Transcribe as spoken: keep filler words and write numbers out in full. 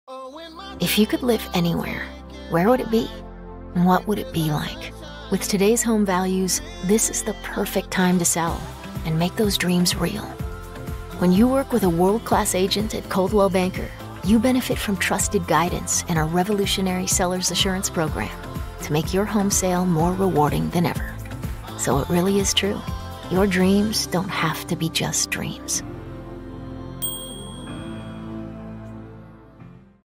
If you could live anywhere, where would it be? And what would it be like? With today's home values, this is the perfect time to sell and make those dreams real. When you work with a world-class agent at Coldwell Banker, you benefit from trusted guidance and our revolutionary seller's assurance program to make your home sale more rewarding than ever. So it really is true. Your dreams don't have to be just dreams.